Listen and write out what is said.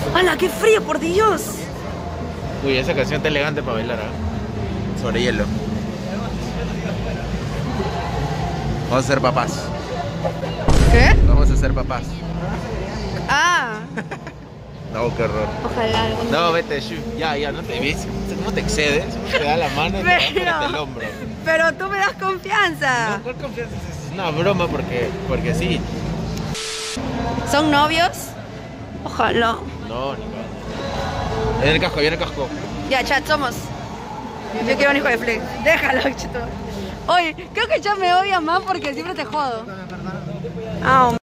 ¡Hala, qué frío, por Dios! Uy, esa canción está elegante para bailar, ¿eh? Sobre hielo. Vamos a ser papás. ¿Qué? Vamos a ser papás. Ah, No, qué horror. ojalá algún No, vete, Shu. Ya, no te ves. ¿Cómo te excedes? Te da la mano y te da por el hombro. Pero tú me das confianza. No, ¿cuál confianza es esa? Es una broma porque sí. ¿Son novios? Ojalá. No, ni viene el casco, viene el casco. Ya, chat, somos. Yo quiero un hijo de Flex. Déjalo, chito. Oye, creo que ya me odia más porque siempre te jodo. Ah,